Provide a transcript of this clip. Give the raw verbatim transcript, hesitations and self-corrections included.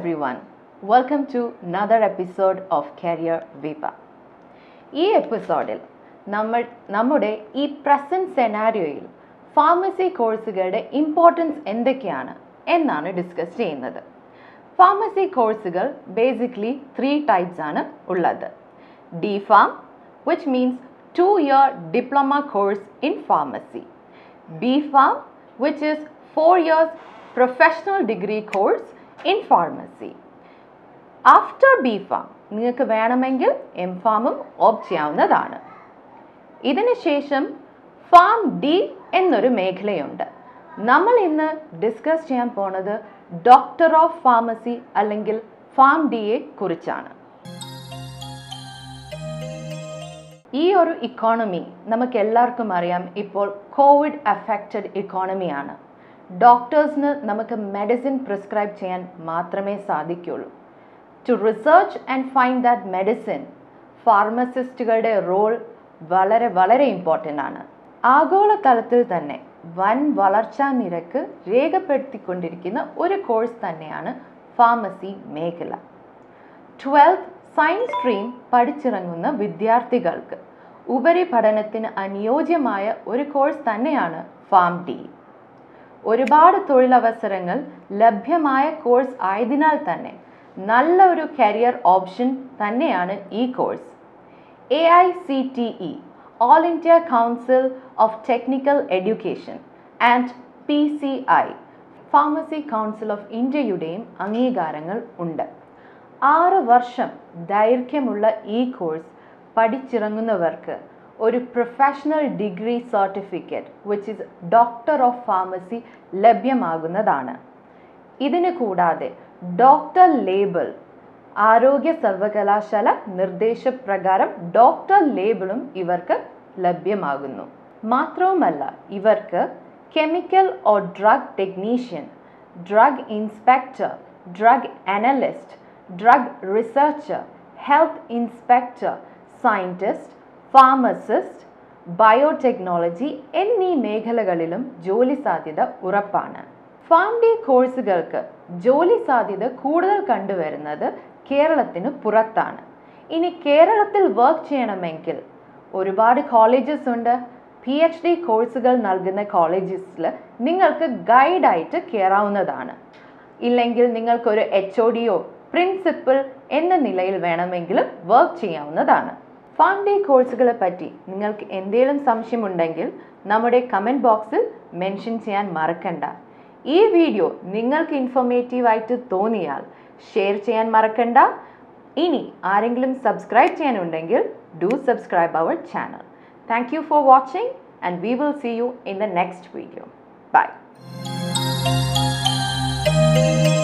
everyone. Welcome to another episode of Career Vipa. ഈ എപ്പിസോഡിൽ നമ്മൾ നമ്മുടെ ഈ പ്രസന്റ് സെനാരിയോയിൽ ഫാർമസി കോഴ്സുകളുടെ ഇമ്പോർട്ടൻസ് എന്തൊക്കെയാണ് എന്നാണ് ഡിസ്കസ് ചെയ്യുന്നത്. ഫാർമസി കോഴ്സുകൾ ബേസിക്കലി ത്രീ ടൈപ്സ് ആണ് ഉള്ളത്. D pharm, which means two year diploma course in pharmacy. B pharm, which is four years professional degree course in pharmacy. After B Pharm, നിങ്ങൾക്ക് വേണമെങ്കിൽ M ഫാമും opt ചെയ്യാവുന്നതാണ്. ഇതിന് ശേഷം Pharm D എന്നൊരു മേഖലയുണ്ട്. നമ്മൾ ഇന്ന് ഡിസ്കസ് ചെയ്യാൻ പോണത് ഡോക്ടർ ഓഫ് ഫാർമസി അല്ലെങ്കിൽ ഫാം ഡിയെ കുറിച്ചാണ്. ഈ ഒരു ഇക്കോണമി നമുക്ക് എല്ലാവർക്കും അറിയാം, ഇപ്പോൾ കോവിഡ് അഫക്റ്റഡ് ഇക്കോണമിയാണ്. ഡോക്ടേഴ്സിന് നമുക്ക് മെഡിസിൻ പ്രിസ്ക്രൈബ് ചെയ്യാൻ മാത്രമേ സാധിക്കുള്ളൂ. To research and find that medicine ഫാർമസിസ്റ്റുകളുടെ റോൾ വളരെ വളരെ ഇമ്പോർട്ടൻ്റ് ആണ്. ആഗോളതലത്തിൽ തന്നെ വൻ വളർച്ചാ നിരക്ക് രേഖപ്പെടുത്തിക്കൊണ്ടിരിക്കുന്ന ഒരു കോഴ്സ് തന്നെയാണ് ഫാർമസി മേഖല. ട്വൽത്ത് സയൻസ് സ്ട്രീം പഠിച്ചിറങ്ങുന്ന വിദ്യാർത്ഥികൾക്ക് ഉപരിപഠനത്തിന് അനുയോജ്യമായ ഒരു കോഴ്സ് തന്നെയാണ് ഫാം ഡി. ഒരുപാട് തൊഴിലവസരങ്ങൾ ലഭ്യമായ കോഴ്സ് ആയതിനാൽ തന്നെ നല്ല ഒരു കരിയർ ഓപ്ഷൻ തന്നെയാണ് ഈ course. A I C T E all India council of technical education and P C I pharmacy council of ഇന്ത്യയുടെയും അംഗീകാരങ്ങൾ ഉണ്ട്. ആറ് വർഷം ദൈർഘ്യമുള്ള ഈ കോഴ്സ് പഠിച്ചിറങ്ങുന്നവർക്ക് ഒരു professional degree certificate which is doctor of pharmacy ലഭ്യമാകുന്നതാണ്. ഇതിന് കൂടാതെ ഡോക്ടർ ലേബിൾ, ആരോഗ്യ സർവകലാശാല നിർദ്ദേശപ്രകാരം ഡോക്ടർ ലേബിളും ഇവർക്ക് ലഭ്യമാകുന്നു. മാത്രവുമല്ല, ഇവർക്ക് chemical or drug technician, drug inspector, drug analyst, drug researcher, health inspector, scientist, pharmacist, biotechnology എന്നീ മേഖലകളിലും ജോലി സാധ്യത ഉറപ്പാണ്. ഫാം ഡി കോഴ്സുകൾക്ക് ജോലി സാധ്യത കൂടുതൽ കണ്ടുവരുന്നത് കേരളത്തിന് പുറത്താണ്. ഇനി കേരളത്തിൽ വർക്ക് ചെയ്യണമെങ്കിൽ ഒരുപാട് കോളേജസ് ഉണ്ട്. പി എച്ച് ഡി കോഴ്സുകൾ നൽകുന്ന കോളേജസിൽ നിങ്ങൾക്ക് ഗൈഡായിട്ട് കയറാവുന്നതാണ്. ഇല്ലെങ്കിൽ നിങ്ങൾക്കൊരു എച്ച് ഒ ഡിയോ പ്രിൻസിപ്പൽ എന്ന നിലയിൽ വേണമെങ്കിലും വർക്ക് ചെയ്യാവുന്നതാണ്. ഫാം ഡി കോഴ്സുകളെ പറ്റി നിങ്ങൾക്ക് എന്തെങ്കിലും സംശയമുണ്ടെങ്കിൽ നമ്മുടെ കമൻറ്റ് ബോക്സിൽ മെൻഷൻ ചെയ്യാൻ മറക്കണ്ട. ഈ വീഡിയോ നിങ്ങൾക്ക് ഇൻഫോർമേറ്റീവായിട്ട് തോന്നിയാൽ ഷെയർ ചെയ്യാൻ മറക്കണ്ട. ഇനി ആരെങ്കിലും സബ്സ്ക്രൈബ് ചെയ്യാനുണ്ടെങ്കിൽ do subscribe our channel. Thank you for watching and we will see you in the next video. By.